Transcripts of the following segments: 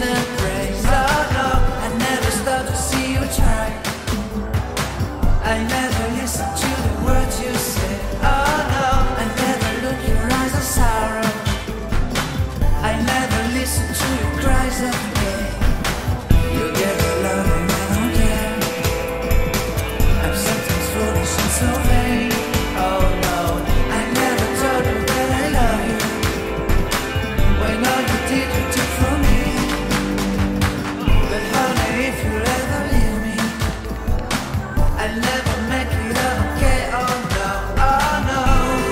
and praise. Oh no, I never stop to see you try. I never listen to the words you say. Oh no, I never look your eyes of sorrow. I never listen to your cries of pain. You get the love and I don't care. I'm sometimes foolish and so vain. Oh no, I never told you that I love you, when all you did you took from me. But honey, if you ever leave me, I'll never make it okay. Oh no, oh no.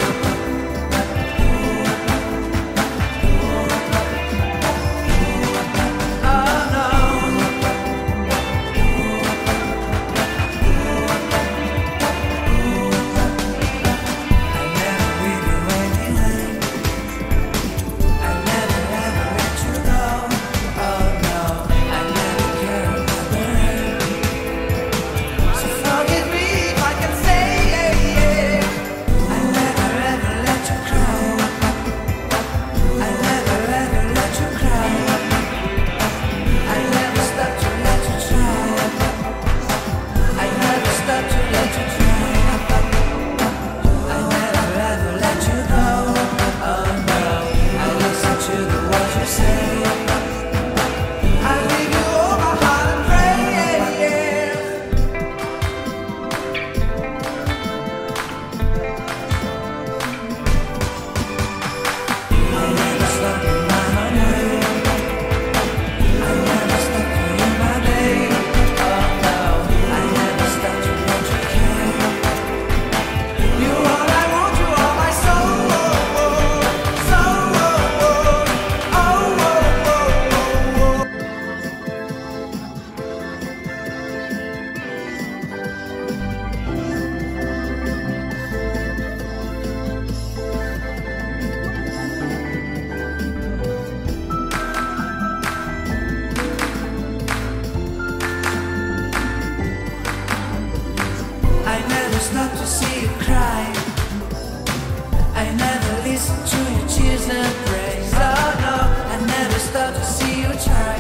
Stop to see you cry. I never listen to your tears and praise. Oh no, I never stop to see you try.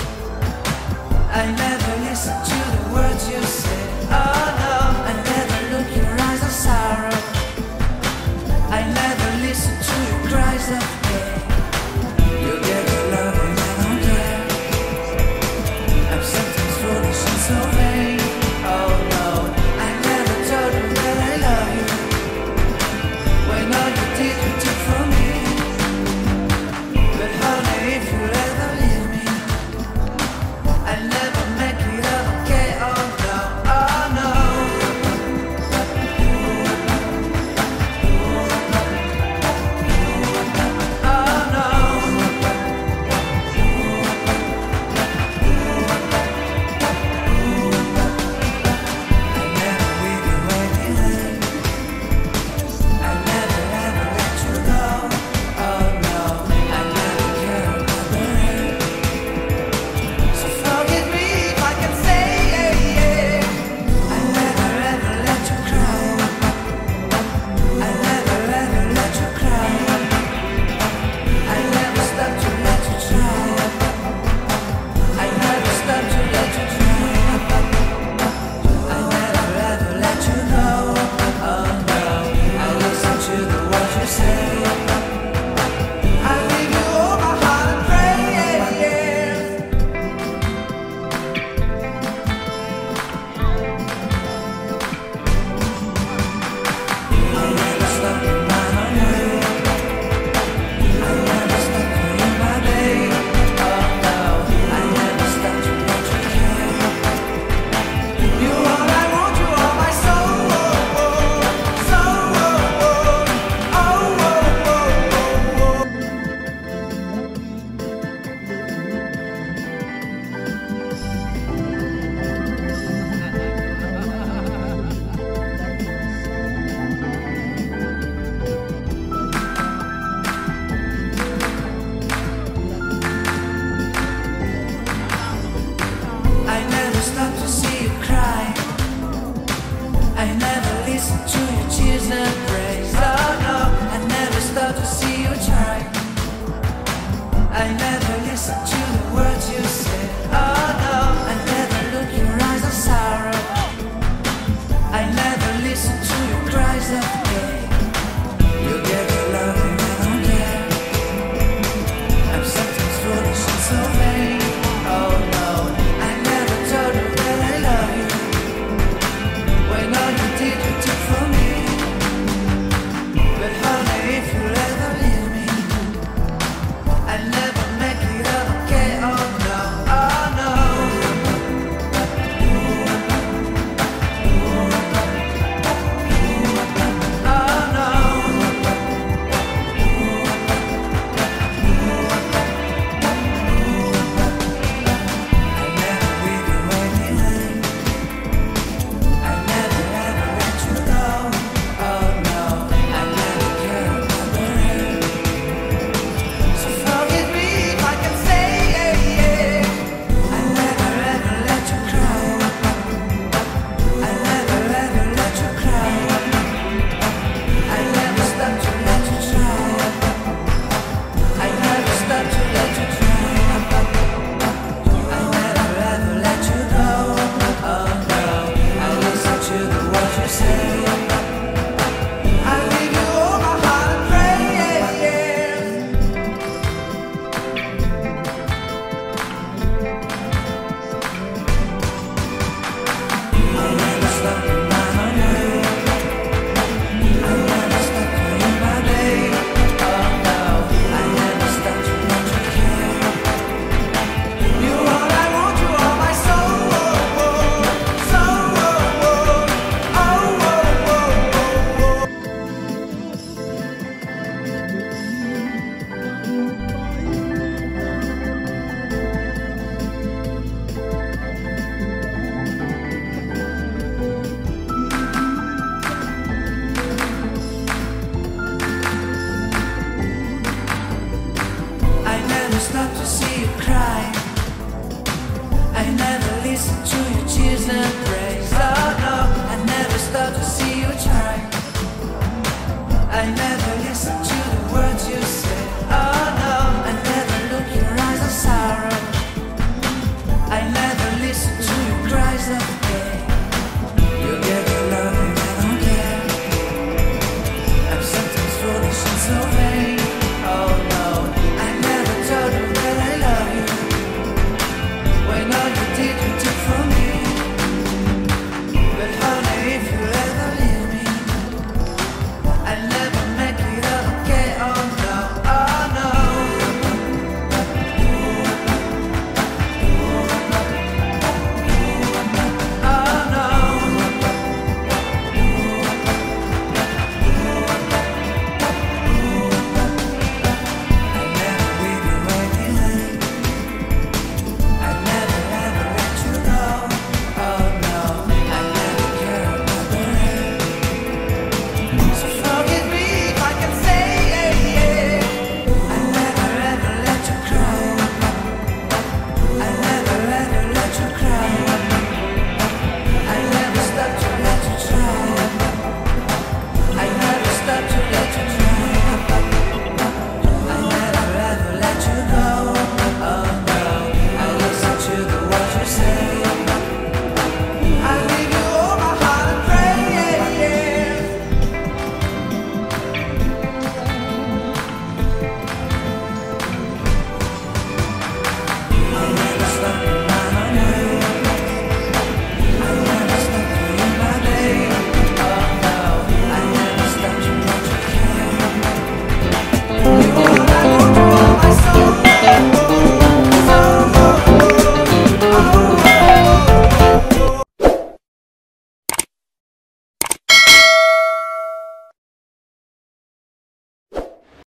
I never listen to the words you say. Oh no, I never look your eyes of sorrow. I never listen to your cries of pain. You get the love and I don't care. I'm sometimes foolish and so vain. Oh no, I never told you that I love you, when all you did you took from me. But honey, if you ever leave me, I'll never make it okay. Oh no, oh no. Oh no. I'll never leave you waiting. I'll never ever let you go. Oh no, I never care about the rain. So forgive me if I can say I'll never ever let you cry. I'll never ever let you cry. I'll never stop to let you try. I'll never stop to let you try. I'll never ever let you go. Oh no, I listen to the words you say. I give you all my heart and prayers. I'll never stop in my own way. I'll never stop for you, my babe. Oh no, I'll never stop to let you care. You all I want, you are my soul. Soul. I never stop to see you cry. I never listen to your tears and praise. Oh no, I never stop to see you try. I never listen to the words you see you cry. I never listen to your tears and